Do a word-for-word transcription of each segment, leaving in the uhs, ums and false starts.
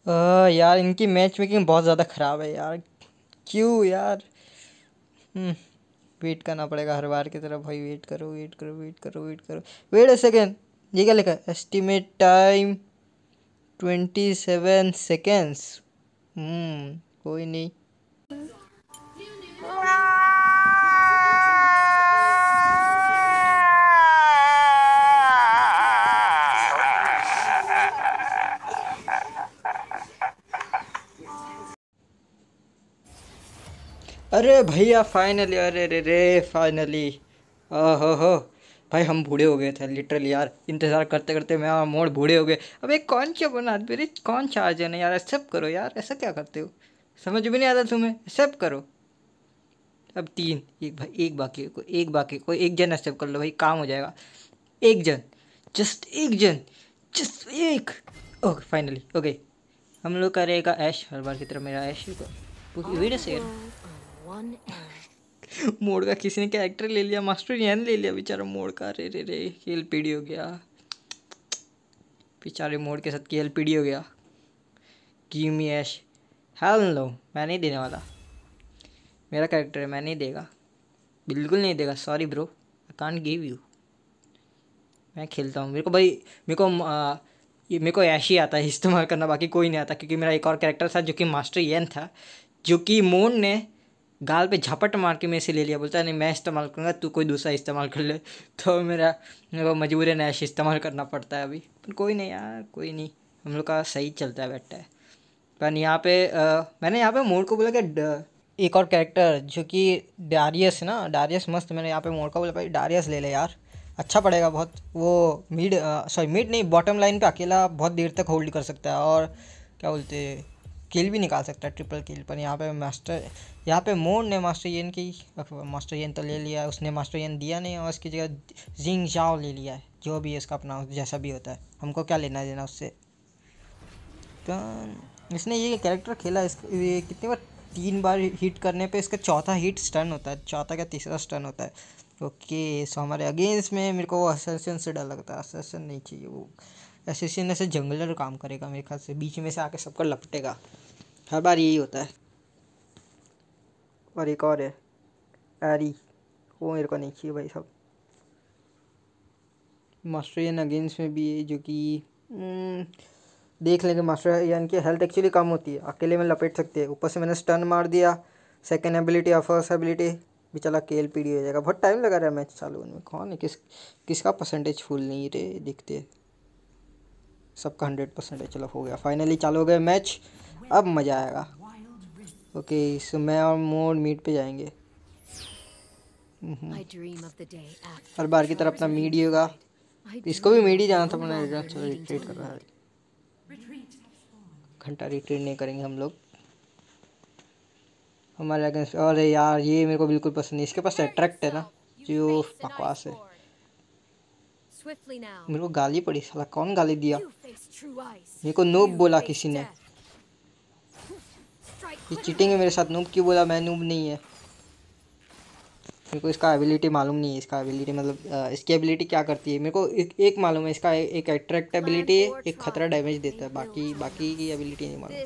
आ, यार इनकी match making बहुत ज़्यादा ख़राब है यार। क्यों यार। हम्म वेट करना पड़ेगा हर बार की तरह भाई। वेट करो वेट करो वेट करो वेट करो। Wait a second. ये क्या लिखा है? Estimate time twenty seven seconds. Hmm कोई नहीं। अरे भैया फाइनली। अरे रे रे फाइनली। ओहो हो। भाई हम बूढ़े हो गए थे लिटरली यार, इंतज़ार करते करते मैं और मोड़ बूढ़े हो गए। अब एक कौन सा बना मेरे कौन चार्ज है ना यार। एक्सेप्ट करो यार, ऐसा क्या करते हो? समझ भी नहीं आता तुम्हें? एक्सेप्ट करो। अब तीन, एक भाई एक बाकी को एक बाकी को एक जन एक्सेप्ट कर लो भाई, काम हो जाएगा। एक जन, जस्ट एक जन, जस्ट एक। Okay finally okay. हम लोग करेगा ऐश हर बार की तरह। मेरा ऐश वेट अ सेकंड। मोड़ का किसी ने कैरेक्टर ले लिया, मास्टर यन ले लिया बेचारा मोड़ का। रे रे रे खेल पीढ़ी हो गया बेचारे मोड़ के साथ। खेल पीढ़ी हो गया। Give me ash. Hell no, मैं नहीं देने वाला। मेरा कैरेक्टर है, मैं नहीं देगा, बिल्कुल नहीं देगा। Sorry bro, I can't give you. मैं खेलता हूँ। मेरे को भाई मेरे को आ, ये मेरे को ऐश ही आता है इस्तेमाल करना, बाकी कोई नहीं आता। क्योंकि मेरा एक और कैरेक्टर था जो कि मास्टर यन था, जो कि मोन ने गाल पे झपट मार के मेरे से ले लिया। बोलता नहीं मैं इस्तेमाल करूँगा, तू कोई दूसरा इस्तेमाल कर ले। तो मेरा मेरे को मजबूरन ऐश इस्तेमाल करना पड़ता है अभी। पर कोई नहीं यार, कोई नहीं, हम लोग का सही चलता है बैठता है। पर यहाँ पे आ, मैंने यहाँ पे मोड को बोला कि ड- एक और कैरेक्टर जो कि डारियस ना, डारियस मस्त। मैंने यहाँ पे मोड का बोला भाई डारियस ले ले यार, अच्छा पड़ेगा बहुत। वो मिड सॉरी मिड नहीं, बॉटम लाइन पे अकेला बहुत देर तक होल्ड कर सकता है, और क्या बोलते किल भी निकाल सकता है, ट्रिपल किल। पर यहाँ पे मास्टर यहाँ पे मोड ने मास्टर येन की मास्टर येन तो ले लिया है उसने, मास्टर येन दिया नहीं, और उसकी जगह जिंग जाओ ले लिया है। जो भी है इसका अपना जैसा भी होता है, हमको क्या लेना देना उससे। तो इसने ये कैरेक्टर खेला इस ये कितनी बार, तीन बार हिट करने पे इसका चौथा हिट स्टन होता है, चौथा क्या तीसरा स्टन होता है। ओके सो हमारे अगेंस्ट में मेरे को वो असैसिन से डर लगता है। असैसिन नहीं चाहिए, वो असैसिन ऐसे जंगलर काम करेगा मेरे ख्याल से, बीच में से आके सबको लपटेगा। हर बार यही होता है। और एक और है एरी, वो मेरे को नहीं चाहिए भाई साहब। मास्टर यान अगेंस्ट में भी है जो कि हम्म, देख लेंगे। मास्टर यान की हेल्थ एक्चुअली कम होती है, अकेले में लपेट सकते हैं। ऊपर से मैंने स्टन मार दिया। सेकेंड एबिलिटी और फर्स्ट एबिलिटी भी चला केल पीडी हो जाएगा। बहुत टाइम लगा रहा है मैच चालू होने में। कौन है किस किसका परसेंटेज फुल नहीं रे दिखते हैं। सबका हंड्रेड परसेंट है। चलो हो गया, फाइनली चालू हो गया मैच, अब मज़ा आएगा। ओके सो मैं और मोड मीट पे जाएंगे। हर बार की तरह अपना मीड ही होगा। इसको भी मीड ही जाना था, मैंने चलो रिट्रीट कर रहा है। घंटा रिट्रीट नहीं करेंगे हम लोग हमारे अगेंस्ट। अरे यार ये मेरे को बिल्कुल पसंद नहीं, इसके पास अट्रैक्ट है ना जो बकवास है। मेरे को गाली पड़ी, साला कौन गाली दिया? मेरे को नूब बोला किसी ने। ये चीटिंग है मेरे साथ। नूब क्यों बोला? मैं नूब नहीं है। मेरे को इसका एबिलिटी मालूम नहीं है। इसका एबिलिटी मतलब अ, इसकी एबिलिटी क्या करती है मेरे को एक, एक मालूम है। इसका एक अट्रैक्ट एबिलिटी है, एक खतरा डैमेज देता है, बाकी बाकी की एबिलिटी नहीं मालूम।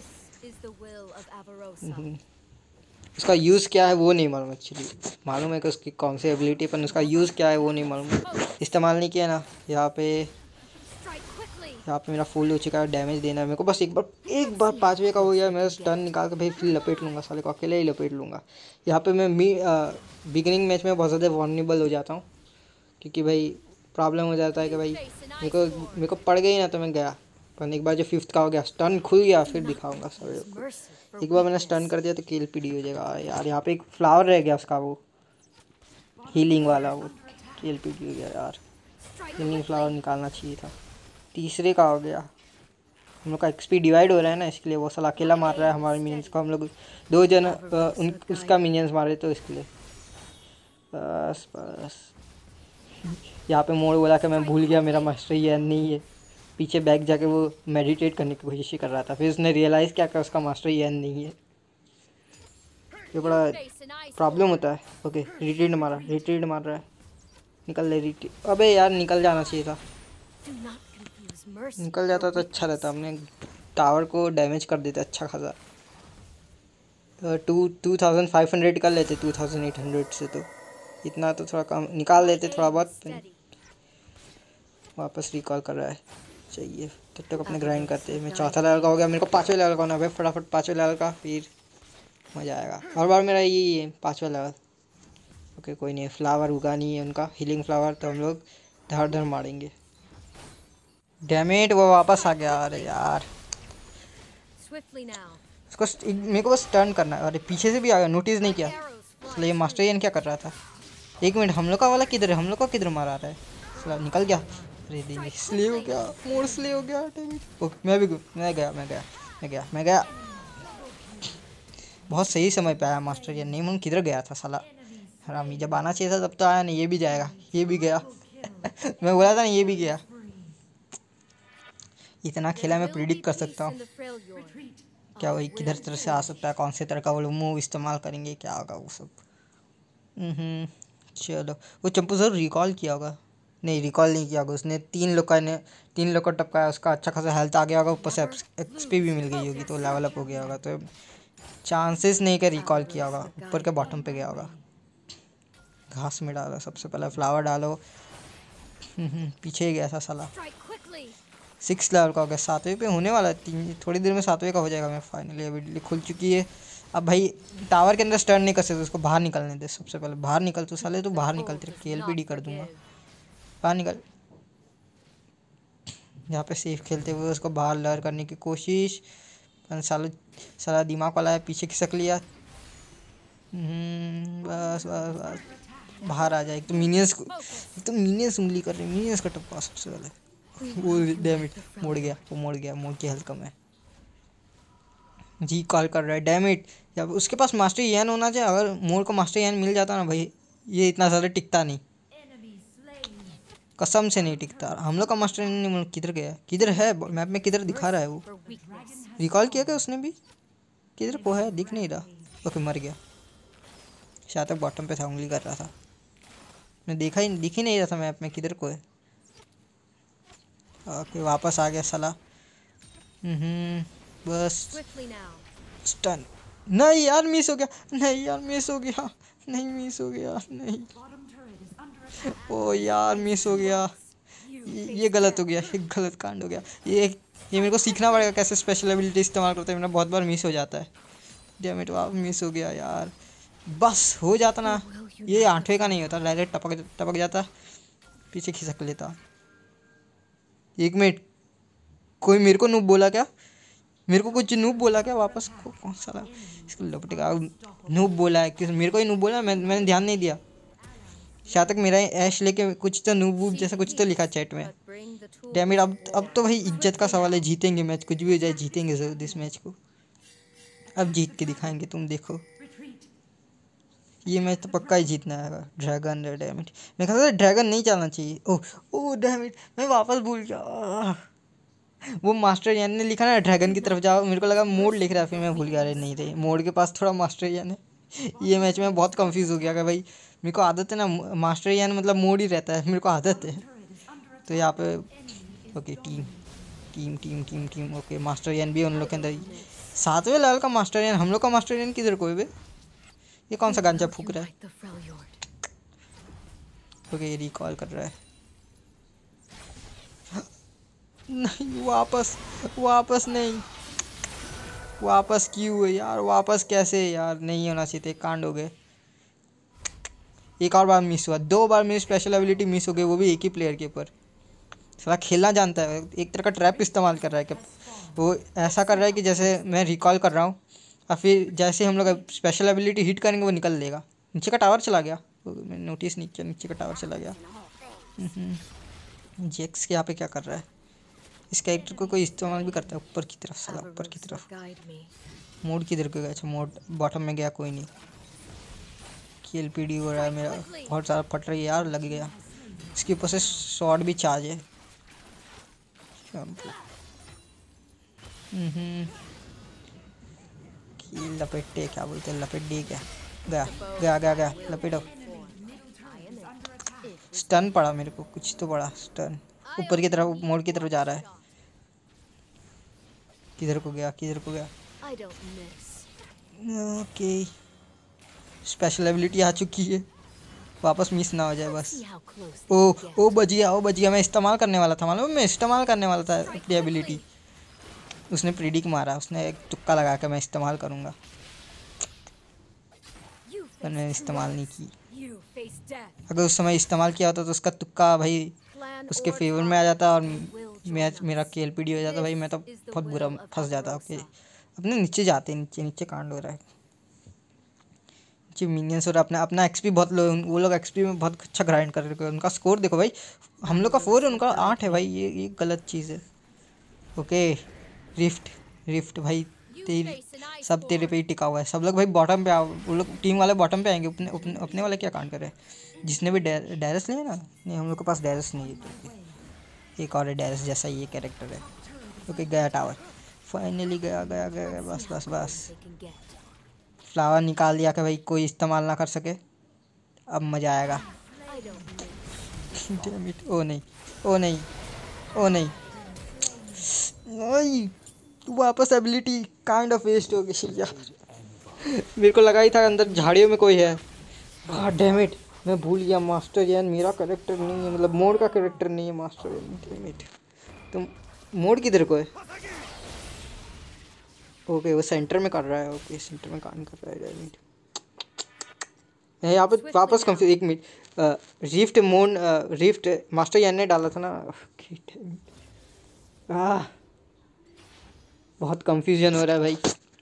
उसका यूज़ क्या है वो नहीं मालूम एक्चुअली। मालूम है कि उसकी कौन सी एबिलिटी, पर उसका यूज़ क्या है वो नहीं मालूम। इस्तेमाल नहीं किया ना। यहाँ पे यहाँ पे मेरा फुल हो चुका है। डैमेज देना है मेरे को बस एक बार, एक बार पाँचवे का हो गया मेरा टर्न निकाल के भाई फिर लपेट लूँगा साले को, अकेले ही लपेट लूँगा। यहाँ पे मैं मी बिगिनिंग मैच में बहुत ज़्यादा वॉर्नेबल हो जाता हूँ, क्योंकि भाई प्रॉब्लम हो जाता है कि भाई मेरे को मेरे को पड़ गई ना तो मैं गया। पर एक बार जो फिफ्थ का हो गया, स्टन खुल गया, फिर दिखाऊंगा सारे को। एक बार मैंने स्टन कर दिया तो किल पीडी हो जाएगा यार। यहाँ पे एक फ्लावर रह गया उसका, वो हीलिंग वाला, वो किल पीडी हो गया यार। हीलिंग फ्लावर निकालना चाहिए था। तीसरे का हो गया। हम लोग का एक्सपी डिवाइड हो रहा है ना, इसके लिए वो साला अकेला मार रहा है हमारे मिनियंस को। हम लोग दो जन अ, उन उसका मिनियंस मारे तो इसके लिए बस बस। यहाँ पे मोड़ बोला कि मैं भूल गया मेरा मास्टर ये नहीं है। पीछे बैग जाके वो मेडिटेट करने की कोशिश कर रहा था, फिर उसने रियलाइज़ किया कि उसका मास्टर ये नहीं है। ये बड़ा प्रॉब्लम होता है। ओके रिट्रीट मारा, रिट्रीट मार रहा है। निकल ले रिट्रीट। अबे यार निकल जाना चाहिए था, निकल जाता तो अच्छा रहता। हमने टावर को डैमेज कर देते अच्छा खासा। Two two thousand five hundred कर लेते टू थाउजेंड एट हंड्रेड से, तो इतना तो थोड़ा कम निकाल लेते थोड़ा बहुत। वापस रिकॉल कर रहा है, चाहिए तब तक अपने ग्राइंड करते हैं। मैं चौथा लेवल का हो गया, मेरे को पाँचवें लेवल का होना है फटाफट, पाँचवें लेवल का, फिर मज़ा आएगा। हर बार मेरा यही है पाँचवा लेवल। ओके कोई नहीं, फ्लावर उगा नहीं है उनका, हीलिंग फ्लावर, तो हम लोग धड़ धड़ मारेंगे। डैमेट वो वापस आ गया। अरे यार उसको मेरे को बस टर्न करना है। अरे पीछे से भी आ गया, नोटिस नहीं किया। इसलिए मास्टर यन क्या कर रहा था। एक मिनट, हम लोग का वाला किधर है, हम लोग का किधर मारा रहा है। इसलिए निकल गया। अरे देंगे, इसलिए हो गया, मोड़ इसलिए हो गया। ओ मैं भी मैं गया मैं गया मैं गया मैं गया बहुत सही समय पे आया मास्टर यन, नहीं मन किधर गया था साला हरामी। जब आना चाहिए था तब तो आया नहीं। ये भी जाएगा, ये भी गया मैं बोला था ना, ये भी गया। इतना खेला मैं प्रिडिक्ट कर सकता हूँ क्या वही किधर तरह से आ सकता है, कौन से तरह का वो लोग मूव इस्तेमाल करेंगे, क्या होगा वो सब। हम्म चलो, वो चंपू जरूर रिकॉल किया होगा। नहीं रिकॉल नहीं किया होगा उसने। तीन लोग का ने तीन लोग का टपकाया, उसका अच्छा खासा हेल्थ आ गया होगा, ऊपर से एक्सपी भी मिल गई होगी, तो लेवल अप हो गया होगा। तो चांसेस नहीं कि रिकॉल किया होगा, ऊपर के बॉटम पे गया होगा। घास में डालो सबसे पहले, फ्लावर डालो। पीछे ही गया था साला। सिक्स लेवल का हो गया, सातवें पे होने वाला है। तीन थोड़ी देर में सातवें का हो जाएगा। मैं फाइनली अभी खुल चुकी है। अब भाई टावर के अंदर स्टर्न नहीं कर सकते, उसको बाहर निकलने दे। सबसे पहले बाहर निकल, तो साले तो बाहर निकल, तेरे के एल पी डी कर दूंगा। बाहर निकल। यहाँ पे सेफ खेलते हुए उसको बाहर लहर करने की कोशिश। साला साला दिमाग वाला है, पीछे खिसक लिया। बस बस बस बाहर आ जाए। एक तो मिनियंस एक तो मिनियंस उंगली कर रहे, मिनियंस का टप्पा सबसे पहले। वो डैमेज मोड़ गया, वो मोड़ गया, मोड़ की हेल्थ कम है। जी कॉल कर रहा है, डैमेज। जब उसके पास मास्टर यान होना चाहिए। अगर मोड़ को मास्टर यान मिल जाता ना भाई, ये इतना ज़्यादा टिकता नहीं, कसम से नहीं टिकता। हम लोग का मास्टर यान किधर गया, किधर है मैप में, किधर दिखा रहा है वो। रिकॉल किया क्या उसने भी, किधर को है, दिख नहीं रहा। ओके मर गया, शायद तक बॉटम पे था, उंगली कर रहा था। मैं देखा ही दिख ही नहीं रहा था मैप में किधर को है। ओके वापस आ गया साला। हम्म बस स्टन। नहीं यार मिस हो गया, नहीं यार मिस हो गया, नहीं मिस हो गया, नहीं। ओ यार मिस हो गया, ये, ये गलत हो गया, ये गलत कांड हो गया। ये ये मेरे को सीखना पड़ेगा कैसे स्पेशल एबिलिटी इस्तेमाल करते हैं। मेरा बहुत बार मिस हो जाता है। डैम इट, वाह मिस हो गया यार। बस हो जाता ना, ये आठवें का नहीं होता, डायरेक्ट टपक टपक जाता, पीछे खिसक लेता। एक मिनट, कोई मेरे को नूब बोला क्या, मेरे को कुछ नूब बोला क्या वापस को, कौन सा इसको लपटेगा। नूब बोला है किस, मेरे को ही नूब बोला। मैं मैंने ध्यान नहीं दिया। शायद तक मेरा ऐश लेके कुछ तो नूब वूब जैसा कुछ तो लिखा चैट में। डैम इट, अब अब तो भाई इज्जत का सवाल है, जीतेंगे मैच, कुछ भी हो जाए जीतेंगे जरूर इस मैच को। अब जीत के दिखाएंगे, तुम देखो। ये मैच तो पक्का ही जीतना है। ड्रैगन डैम इट, मैं कहता था ड्रैगन नहीं चलना चाहिए। ओह ओह डैम इट, मैं वापस भूल गया। वो मास्टर यान ने लिखा ना ड्रैगन की तरफ जाओ, मेरे को लगा मोड़ लिख रहा है, फिर मैं भूल गया। अरे नहीं थे, मोड़ के पास थोड़ा मास्टर यान है। ये मैच में बहुत कंफ्यूज हो गया कि भाई मेरे को आदत है ना, मास्टर यान मतलब मोड़ ही रहता है, मेरे को आदत है। तो यहाँ पे okay team team team team team okay Master Yi भी उन लोग के अंदर ही। सातवें लेवल का मास्टर यान, हम लोग का मास्टर यान किधर कोई बे, ये कौन सा गांजा फूक रहा है। ओके ये रिकॉल कर रहा है। नहीं वापस, वापस नहीं, वापस क्यों है यार, वापस कैसे यार, नहीं होना चाहिए थे, कांड हो गए। एक और बार मिस हुआ, दो बार मेरी स्पेशल एबिलिटी मिस हो गई, वो भी एक ही प्लेयर के ऊपर। साला खेलना जानता है, एक तरह का ट्रैप इस्तेमाल कर रहा है कि वो ऐसा कर रहा है कि जैसे मैं रिकॉल कर रहा हूँ और फिर जैसे हम लोग स्पेशल एबिलिटी हिट करेंगे वो निकल लेगा। नीचे का टावर चला गया, मैंने नोटिस नहीं किया, नीचे का टावर चला गया। जेक्स यहाँ पे क्या कर रहा है, इस कैरेक्टर को कोई इस्तेमाल भी करता है। ऊपर की तरफ साला, ऊपर की तरफ। मोड किधर को गया, अच्छा मोड बॉटम में गया, कोई नहीं। एल पी डी हो रहा है मेरा, बहुत सारा फट रही है यार, लग गया। इसके ऊपर से शॉट भी चार्ज है। लपेटे क्या बोलते हैं, लपेट दी क्या, गया गया गया गया लपेटो। स्टन पड़ा मेरे को, कुछ तो पड़ा स्टन। ऊपर की तरफ, मोड़ की तरफ जा रहा है। किधर को गया, किधर को गया? ओके, स्पेशल एबिलिटी आ चुकी है, वापस मिस ना हो जाए बस। ओ ओ बच गया, ओ बच गया। मैं इस्तेमाल करने वाला था, मालूम, मैं इस्तेमाल करने वाला था अपनी एबिलिटी। उसने प्रीडिक मारा, उसने एक तुक्का लगा के मैं इस्तेमाल करूँगा, पर मैंने इस्तेमाल नहीं की। अगर उस समय इस्तेमाल किया होता तो उसका तुक्का भाई उसके फेवर में आ जाता और मैच मेरा के एल पी डी हो जाता भाई, मैं तो बहुत बुरा फंस जाता। ओके, अपने नीचे जाते, नीचे नीचे कांड हो रहा है, नीचे मिनियंस और अपना अपना एक्सपी बहुत लो। वो लोग एक्सपी में बहुत अच्छा ग्राइंड कर रहे हैं। उनका स्कोर देखो भाई, हम लोग का फोर है, उनका आठ है भाई। ये ये गलत चीज़ है। ओके, रिफ्ट रिफ्ट भाई तेरी, सब तेरे पे ही टिका हुआ है। सब लोग भाई बॉटम पे आओ, वो लोग टीम वाले बॉटम पे आएंगे। अपने अपने अपने वाले क्या कांड कर रहे हैं? जिसने भी डैरस लिए ना, नहीं हम लोग के पास डैरस नहीं है, तो एक और है डैरस जैसा ये कैरेक्टर है। ओके, गया टावर, फाइनली गया गया गया, गया। बस बस बस, फ्लावर निकाल दिया कि भाई कोई इस्तेमाल ना कर सके। अब मज़ा आएगा। ओ नहीं, ओ नहीं, ओ नहीं, नहीं, वापस एबिलिटी काइंड ऑफ वेस्ट हो गई यार। मेरे को लगा ही था अंदर झाड़ियों में कोई है। हाँ डैम इट, मैं भूल गया मास्टर यान मेरा कैरेक्टर नहीं है, मतलब मोड का कैरेक्टर नहीं है मास्टर यान। डैम इट, तुम मोड किधर को है? ओके, वो सेंटर में कर रहा है। ओके, सेंटर में काम कर रहा है। डैम इट, मैं यहाँ पे वापस कंफ्यूज। एक मिनट, रिफ्ट मोन रिफ्ट मास्टर यान ने डाला था ना। ओके, डैम इट, आह बहुत कंफ्यूजन हो रहा है भाई।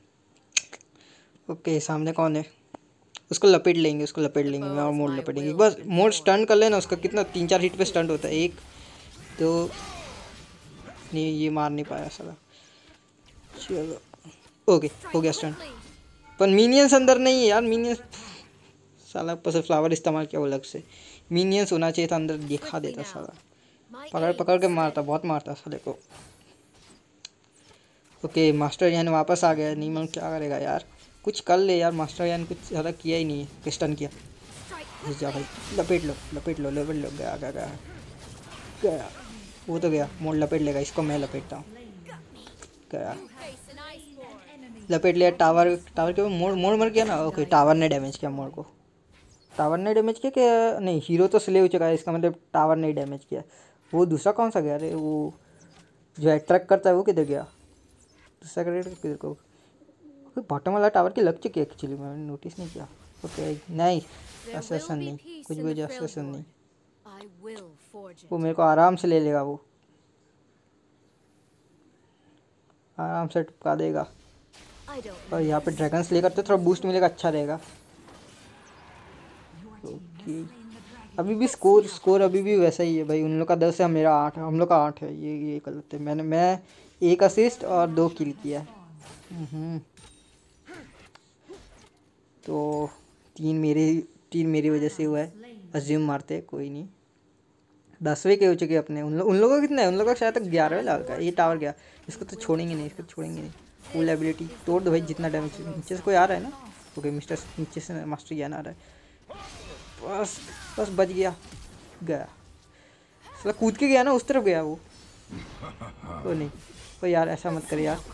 ओके, सामने कौन है? उसको लपेट लेंगे, उसको लपेट लेंगे मैं, और मोड लपेटेंगे बस। मोड स्टंट कर लेना उसका, कितना तीन चार हिट पे स्टंट होता है। एक तो नहीं, ये मार नहीं पाया साला। चलो ओके, हो गया स्टंट, पर मिनियंस अंदर नहीं है यार। मिनियंस साला ऊपर से फ्लावर इस्तेमाल किया अलग से। मिनियंस होना चाहिए था अंदर, दिखा देता साला। पकड़ पकड़ के मारता, बहुत मारता साले को। ओके, मास्टर यान वापस आ गया। नहीं मैं क्या करेगा यार, कुछ कर ले यार। मास्टर यान कुछ ज़्यादा किया ही नहीं है। स्टन किया, घुस जा भाई, लपेट लो लपेट लो लपेट लो। गया गया गया गया, वो तो गया। मोड़ लपेट लेगा, इसको मैं लपेटता हूँ। गया, लपेट लिया। टावर टावर के मोड़ मोड़ मर गया ना। ओके, टावर ने डैमेज किया मोड़ को। टावर ने डैमेज किया क्या? नहीं, हीरो तो स्ले हो चुका है, इसका मतलब टावर ने डैमेज किया। वो दूसरा कौन सा गया? अरे वो जो अट्रैक्ट करता है वो किधर गया? दूसरा कैरेक्टर किधर को? बॉटम वाला टावर की लग चुकी है एक्चुअली, मैंने नोटिस नहीं किया। ओके, नहीं असैसन नहीं, कुछ भी असैसन नहीं। वो मेरे को आराम से ले लेगा, वो आराम से टपका देगा। और यहाँ पे ड्रैगन स्ले करते थोड़ा बूस्ट मिलेगा, अच्छा रहेगा। ओके, अभी भी स्कोर स्कोर अभी भी वैसा ही है भाई। उन लोग का दस है, मेरा आठ है। हम लोग का आठ है, ये ये गलत है। मैंने मैं एक असिस्ट और दो किल किया है। तो तीन मेरे तीन मेरी वजह से हुआ है। अज्यूम मारते, कोई नहीं। दसवें के हो चुके अपने। उन, लो, उन लोगों का कितना है? उन लोगों का शायद तक ग्यारहवें लेवल का। ये टावर गया, इसको तो छोड़ेंगे नहीं, इसको छोड़ेंगे नहीं। फुल एबिलिटी तोड़ दो भाई, जितना डैमेज। नीचे से कोई आ रहा है ना? ओके, मिस्टर नीचे से मास्टर ज्ञान आ रहा है। बस बस बच गया, गया साला, कूद के गया ना उस तरफ गया वो। तो नहीं, तो यार ऐसा मत कर यार,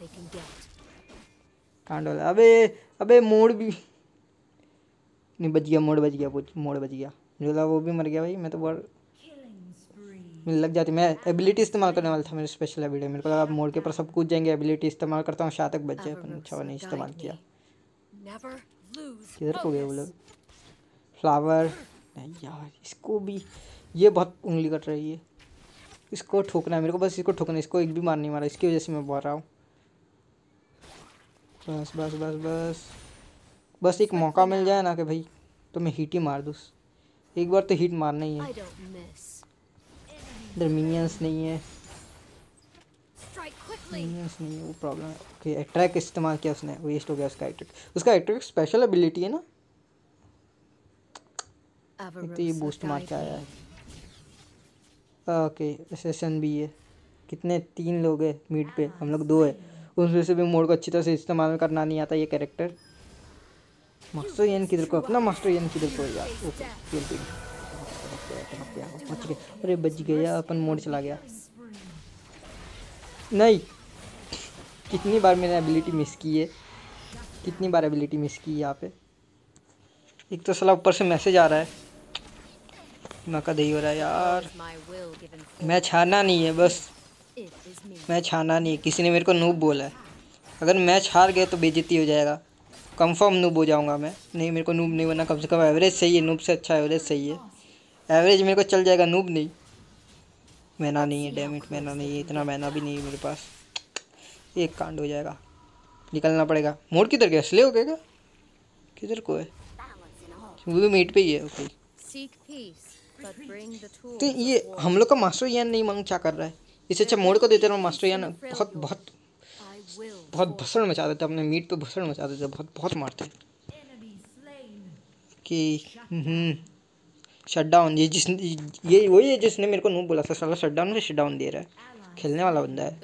कांड वाला। अबे अबे मोड़ भी नहीं, बच गया। मोड़ बच गया, मोड़ बच गया। जो वो भी मर गया भाई। मैं तो बहुत मिल लग जाती। मैं एबिलिटी इस्तेमाल करने वाला था, मेरे स्पेशल एबिलिटी। मेरे को लगा मोड़ के ऊपर सब कूद जाएंगे, एबिलिटी इस्तेमाल करता हूँ शायद तक बच जाए, पर अच्छा नहीं इस्तेमाल किया। किधर को गए वो लोग? फ्लावर नहीं यार, इसको भी ये बहुत उंगली कट रही है। इसको ठोकना है मेरे को, बस इसको ठोकना है। इसको एक भी मार नहीं मारा, इसकी वजह से मैं बोल रहा हूँ। बस बस बस बस बस एक मौका मिल जाए ना कि भाई तो मैं हिट ही मार दूँ। एक बार तो हिट मारना ही है। इधर मिनियंस नहीं है, मिनियंस नहीं है, वो प्रॉब्लम है। ओके, अट्रैक इस्तेमाल किया उसने, वेस्ट हो गया उसका अट्रैक। उसका अट्रैक स्पेशल एबिलिटी है ना। एक तो ये बूस्ट मार के आया है। ओके, असेसन भी है। कितने? तीन लोग हैं मीट पे, हम लोग दो है। उसमें से भी मोड को अच्छी तरह से इस्तेमाल करना नहीं आता ये कैरेक्टर। मास्टर यान किधर को? अपना मास्टर यान किधर को यार? ओके, बच गया। अरे बच गया, अपन मोड चला गया। नहीं कितनी बार मैंने एबिलिटी मिस की है, कितनी बार एबिलिटी मिस की है यहाँ पे। एक तो साला ऊपर से मैसेज आ रहा है, मका दही हो रहा है यार। मैच हारना नहीं है बस, मैच हारना नहीं है। किसी ने मेरे को नूब बोला है, अगर मैच हार गए तो बेइज्जती हो जाएगा, कंफर्म नूब हो जाऊंगा मैं। नहीं, मेरे को नूब नहीं बनना, कम से कम एवरेज सही है, नूब से अच्छा एवरेज सही है। एवरेज मेरे को चल जाएगा, नूब नहीं। मैना नहीं है, डैम इट, मैना नहीं है, इतना मैना भी नहीं है मेरे पास। एक कांड हो जाएगा, निकलना पड़ेगा। मोड़ किधर गया, स्ले हो गया क्या? किधर को है? वो भी मीट पे ही है। ओके, तो ये हम लोग का मास्टर यान नहीं मांग क्या कर रहा है। इससे अच्छा मोड़ को देते रहो, मास्टर यान बहुत बहुत बहुत भसड़ मचा देते, अपने मीट पे भसड़ मचा देते, बहुत बहुत मारते कि हम्म शट डाउन। ये जिस ये वही है जिसने मेरे को नूब बोला था, साला शट डाउन में शट डाउन दे रहा है। खेलने वाला बंदा है।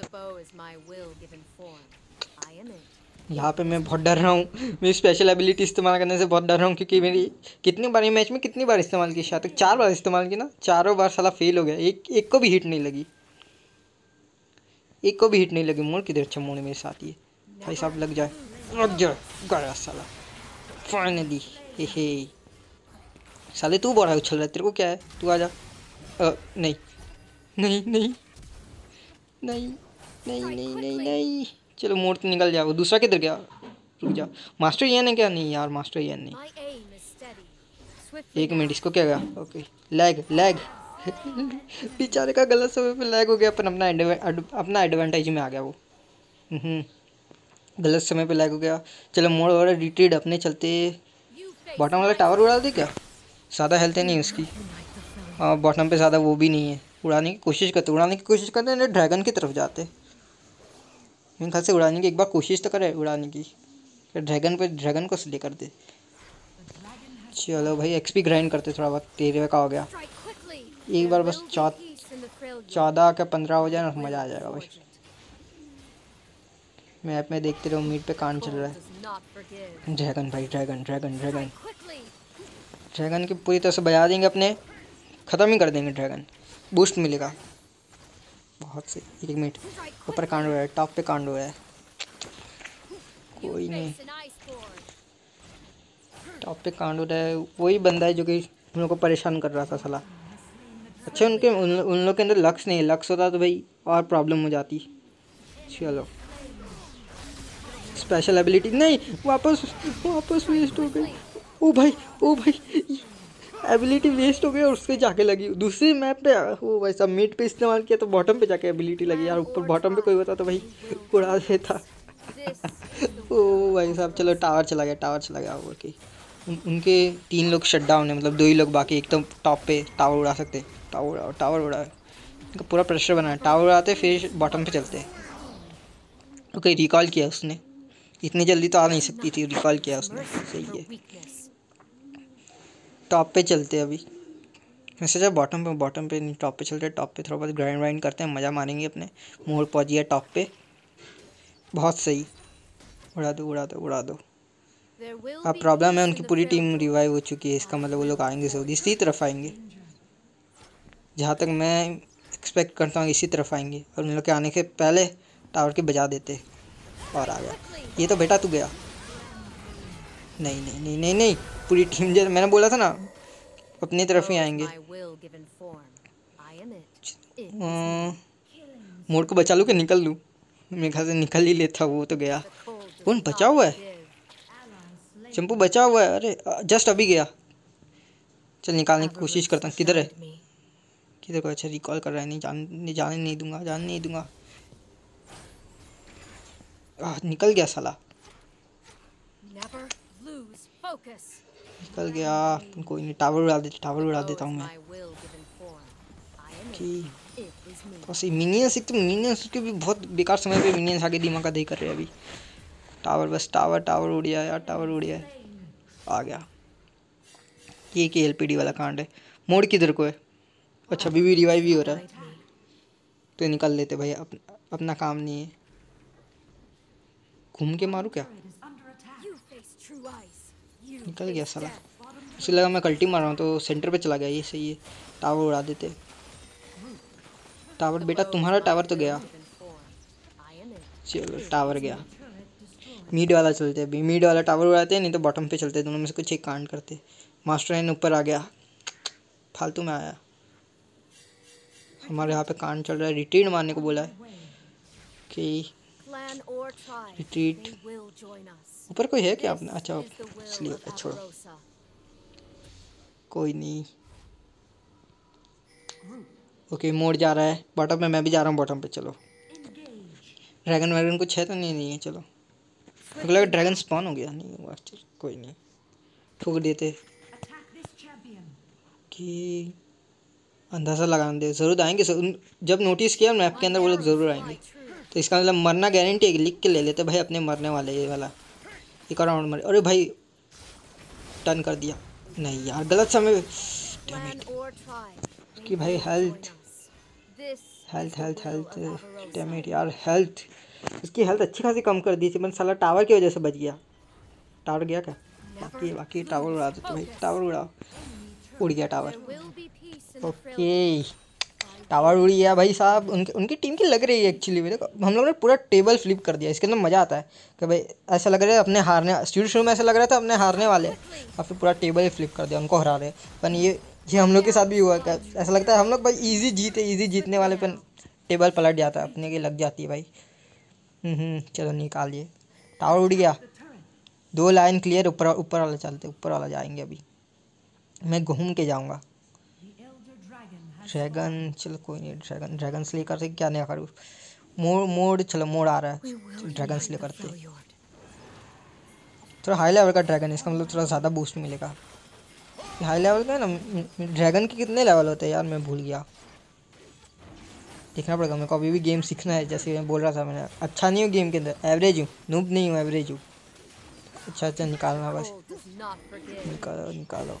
यहाँ पे मैं बहुत डर रहा हूँ, मेरी स्पेशल एबिलिटी इस्तेमाल करने से बहुत डर रहा हूँ, क्योंकि मेरी कितनी बार मैच में कितनी बार इस्तेमाल की, शायद तक चार बार इस्तेमाल की ना, चारों बार साला फेल हो गया। एक एक को भी हिट नहीं लगी, एक को भी हिट नहीं लगी। मोड़ किधर? अच्छा मोड़ मेरे साथ ही है भाई साहब, लग जाए लग जाए गया साला फाइनली। हे हे साले तू बड़ा उछल रहा है, तेरे को क्या है? तू आ जा। अ, नहीं नहीं नहीं नहीं नहीं नहीं नहीं नहीं चलो मोड़ तो निकल जाओ। दूसरा किधर गया? रुक जा, मास्टर ये है क्या? नहीं यार, मास्टर ये नहीं। एक मिनट, इसको क्या गया? ओके, लैग लैग बेचारे का गलत समय पे लैग हो गया, अपन अपना एडव, अपना एडवांटेज में आ गया वो। हम्म गलत समय पे लैग हो गया। चलो मोड़ वाला रिट्रीट अपने चलते। बॉटम वाला टावर उड़ा दे क्या? ज़्यादा हेल्थ नहीं उसकी। हाँ, बॉटम पे ज़्यादा वो भी नहीं है। उड़ाने की कोशिश करते उड़ाने की कोशिश करते हैं, ड्रैगन की तरफ जाते। मेरे ख्याल से उड़ाने की एक बार कोशिश तो करे, उड़ाने की ड्रैगन पे, ड्रैगन को स्ले कर दे। चलो भाई एक्सपी ग्राइंड करते थोड़ा बहुत। तेरह का हो गया, एक बार बस चौदह का पंद्रह हो जाए ना, मज़ा आ जाएगा भाई। मैप में देखते रहो, मीट पे कांड चल रहा है। ड्रैगन भाई, ड्रैगन ड्रैगन ड्रैगन ड्रैगन की पूरी तरह से बजा देंगे अपने, ख़त्म ही कर देंगे ड्रैगन। बूस्ट मिलेगा बहुत से। एक मिनट, ऊपर कांड हो रहा है, टॉप पे कांड हो रहा है। कोई नहीं, टॉप पे कांड हो रहा है। वही बंदा है जो कि हम लोग को परेशान कर रहा था साला। अच्छा, उनके उन, उन लोग के अंदर लक्स नहीं है, लक्स होता तो भाई और प्रॉब्लम हो जाती। चलो स्पेशल एबिलिटी नहीं, वापस वापस वेस्ट हो गई। ओ भाई ओ भाई, एबिलिटी वेस्ट हो गई और उससे जाके लगी दूसरी मैप पे। ओ भाई सब मीट पे इस्तेमाल किया तो बॉटम पे जाके एबिलिटी लगी यार। ऊपर बॉटम पे कोई होता तो भाई उड़ा देता। ओ भाई साहब, चलो टावर चला गया, टावर चला गया। ओके, उन, उनके तीन लोग शट डाउन है, मतलब दो ही लोग बाकी, एकदम टॉप पे टावर उड़ा सकते। टावर उड़ा टावर उड़ा उनका पूरा प्रेशर बना है। टावर उड़ाते फिर बॉटम पे चलते। ओके, रिकॉल किया उसने, इतनी जल्दी तो आ नहीं सकती थी, रिकॉल किया उसने, सही है। टॉप पे चलते अभी। मैं सोचा बॉटम पे, बॉटम पे नहीं, टॉप पे चलते। टॉप पे थोड़ा बहुत ग्राइंड वाइंड करते हैं, मज़ा मारेंगे अपने। मोड़ पहुँच गया टॉप पे, बहुत सही। उड़ा दो उड़ा दो उड़ा दो। अब प्रॉब्लम है, उनकी पूरी टीम रिवाइव हो चुकी है, इसका मतलब वो लोग आएंगे जल्दी, इसी तरफ आएंगे। जहाँ तक मैं एक्सपेक्ट करता हूँ इसी तरफ आएंगे, और उन लोग के आने के पहले टावर के बजा देते। और आ गया ये तो, बेटा तू गया। नहीं नहीं नहीं नहीं नहीं, पूरी टीम, जैसे मैंने बोला था ना अपनी तरफ ही आएंगे। मोड़ को बचा लूँ कि निकल लूँ? मेरे ख्याल से निकल ही लेता, वो तो गया। कौन बचा हुआ है? चंपू बचा हुआ है, अरे जस्ट अभी गया। चल निकालने की कोशिश करता हूँ। किधर है, किधर को? अच्छा रिकॉल कर रहा है, नहीं जान नहीं जाने नहीं दूंगा, जाने नहीं दूंगा। आ, निकल गया साला, निकल गया। कोई नहीं, टावर उड़ा देता, टावर उड़ा देता हूँ मैं। कि बस मिनियंस, एक तो मिनियंस के भी बहुत बेकार समय पे मिनियंस आगे दिमाग का दही कर रहे हैं अभी। टावर, बस टावर टावर उड़ गया यार, टावर उड़ गया। आ गया, ये कि एलपीडी वाला कांड है। मोड़ किधर को है? अच्छा अभी भी रिवाइव भी हो रहा है, तो निकल लेते भाई, अप, अपना काम नहीं है। घूम के मारूं क्या? निकल गया साला, उसे लगा मैं कल्टी मार रहा हूँ तो सेंटर पे चला गया। ये सही है, टावर उड़ा देते। टावर बेटा, तुम्हारा टावर तो गया। चलो टावर गया। मीड वाला चलते अभी, मीड वाला टावर उड़ाते हैं, नहीं तो बॉटम पे चलते, दोनों में से कुछ एक कांड करते। मास्टर लाइन ऊपर आ गया, फालतू में आया। हमारे यहाँ पे कांड चल रहा है, रिट्रीट मारने को बोला है कि रिट्रीट। ऊपर कोई है क्या अपना? अच्छा इसलिए ऊपर छोड़ो, कोई नहीं। ओके मोड़ जा रहा है बॉटम में, मैं भी जा रहा हूँ बॉटम पे। चलो ड्रैगन वैगन कुछ है तो नहीं? नहीं है। चलो मुझे लगा ड्रैगन स्पॉन हो गया, नहीं हुआ। कोई नहीं, ठोक देते कि अंदाज़ा लगाने दे। ज़रूर आएंगे, जब नोटिस किया मैप के अंदर वो लोग ज़रूर आएंगे। तो इसका मतलब मरना गारंटी है, लिख के ले लेते भाई अपने मरने वाले। ये वाला एक और राउंड मरे। अरे भाई टर्न कर दिया, नहीं यार गलत समय कि भाई health health health health damage यार। हेल्थ इसकी हेल्थ अच्छी खासी कम कर दी थी, मैंने साला टावर की वजह से बच गया। टावर गया क्या? बाकी बाकी टावर उड़ा दो तो भाई, टावर उड़ाओ। उड़ गया टावर। ओके टावर उड़ गया भाई साहब। उनकी उनकी टीम की लग रही है एक्चुअली मेरे को। हम लोग ने पूरा टेबल फ्लिप कर दिया। इसके अंदर मज़ा आता है कि भाई ऐसा लग रहा है अपने हारने, शुरू शुरू में ऐसा लग रहा था अपने हारने वाले, और फिर पूरा टेबल ही फ्लिप कर दिया, उनको हरा रहे। पर ये ये हम लोग के साथ भी हुआ क्या, ऐसा लगता है हम लोग भाई इजी जीते, इजी जीतने वाले पर टेबल पलट जाता है, अपने की लग जाती है भाई। हम्म चलो निकालिए। टावर उड़ गया, दो लाइन क्लियर। ऊपर ऊपर वाला चलते, ऊपर वाला जाएंगे अभी। मैं घूम के जाऊंगा। ड्रैगन चलो कोई नहीं, ड्रैगन ड्रैगन स्ले करते क्या नहीं करूँ। मोड़ मोड़ चलो मोड़ आ रहा है, ड्रैगन स्ले करते। थोड़ा हाई लेवल का ड्रैगन, इसका मतलब थोड़ा ज़्यादा बूस्ट मिलेगा। हाई लेवल का है ना। ड्रैगन के कितने लेवल होते हैं यार, मैं भूल गया, देखना पड़ेगा मेरे को। अभी भी गेम सीखना है, जैसे मैं बोल रहा था मैंने। अच्छा नहीं हूँ गेम के अंदर, एवरेज हूँ, नूब नहीं हूँ, एवरेज हूँ। अच्छा अच्छा निकालना बस, निकालो निकालो।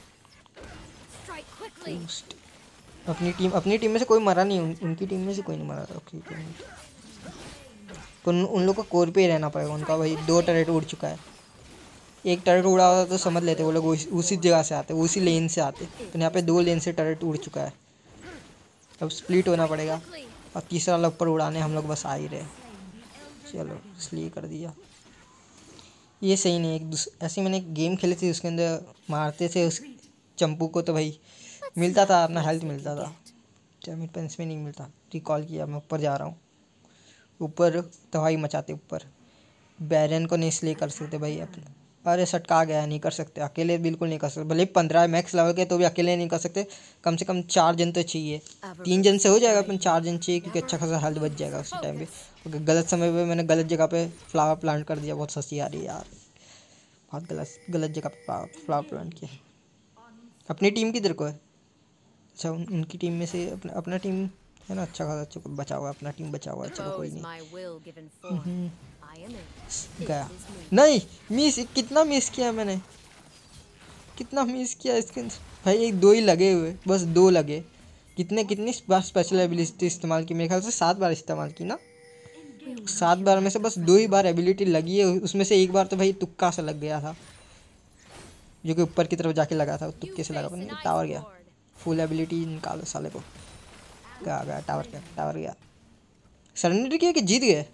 बूस्ट अपनी टीम अपनी टीम में से कोई मरा नहीं, उन, उनकी टीम में से कोई नहीं मरा। ओके तो उन, उन लोग को कोर पे ही रहना पड़ेगा उनका। भाई दो टरेट उड़ चुका है, एक टरेट उड़ा होता तो समझ लेते वो लोग उसी जगह से आते, उसी लेन से आते। तो यहाँ पे दो लेन से टरेट उड़ चुका है, अब स्प्लिट होना पड़ेगा। और तीसरा वाला ऊपर उड़ाने हम लोग बस आ ही रहे। चलो इसलिए कर दिया। ये सही नहीं। एक ऐसी मैंने एक गेम खेली थी, उसके अंदर मारते थे उस चंपू को तो भाई मिलता था, अपना हेल्थ मिलता था। डैमेज पेंस में नहीं मिलता। रिकॉल किया, मैं ऊपर जा रहा हूँ। ऊपर तबाही मचाते ऊपर। बैरन को नहीं स्ले कर सकते भाई अपने। अरे सटका गया, नहीं कर सकते अकेले, बिल्कुल नहीं कर सकते। भले पंद्रह मैक्स लेवल के तो भी अकेले नहीं कर सकते। कम से कम चार जन तो चाहिए, तीन जन से हो जाएगा अपन, चार जन चाहिए क्योंकि अच्छा खासा हेल्थ बच जाएगा उस टाइम पे। क्योंकि गलत समय पे मैंने गलत जगह पे फ्लावर प्लांट कर दिया, बहुत सस्ती आ रही है यार, बहुत गलत गलत जगह पे फ्लावर प्लांट किया। अपनी टीम किधर को है? अच्छा उन, उनकी टीम में से अपना अपना टीम है ना, अच्छा खासा अच्छा बचा हुआ, अपना टीम बचा हुआ है। चलो कोई नहीं। गया नहीं, मिस कितना मिस किया मैंने, कितना मिस किया इसके अंदर भाई। एक दो ही लगे हुए, बस दो लगे। कितने कितनी बार स्पेशल एबिलिटी इस्तेमाल की? मेरे ख्याल से सात बार इस्तेमाल की ना। सात बार में से बस दो ही बार एबिलिटी लगी है, उसमें से एक बार तो भाई तुक्का से लग गया था, जो कि ऊपर की तरफ जाके लगा था, तुक्के से लगा। पर टावर गया, फुल एबिलिटी निकालो साले को। क्या गया टावर? क्या टावर गया? सरेंडर किया कि जीत गए?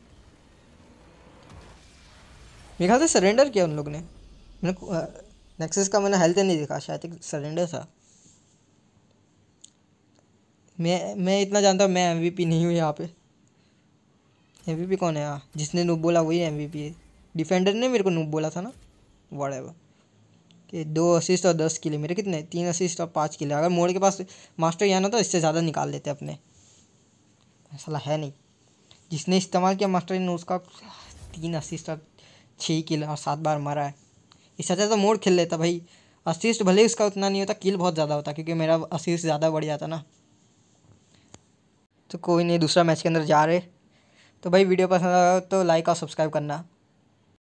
मेरे ख्याल से सरेंडर किया उन लोग ने। मैंने नेक्सस का मैंने हेल्थ नहीं देखा, शायद एक सरेंडर था। मैं मैं इतना जानता हूँ, मैं एमवीपी नहीं हूँ यहाँ पे। एमवीपी कौन है? हाँ जिसने नूब बोला वही एमवीपी है। डिफेंडर ने मेरे को नूब बोला था ना, व्हाटएवर। कि दो असिस्ट और दस किले। मेरे कितने? तीन असिस्ट और पाँच किले। अगर मोड़ के पास मास्टर यहाँ ना तो इससे ज़्यादा निकाल लेते अपने, ऐसा है नहीं। जिसने इस्तेमाल किया मास्टर ने उसका तीन असिस्ट और छः किल और सात बार मारा है। इससे अच्छा तो मोड़ खेल लेता भाई। असिस्ट भले ही उसका उतना नहीं होता, किल बहुत ज़्यादा होता, क्योंकि मेरा असिस्ट ज़्यादा बढ़ जाता ना। तो कोई नहीं, दूसरा मैच के अंदर जा रहे। तो भाई वीडियो पसंद आया तो लाइक और सब्सक्राइब करना।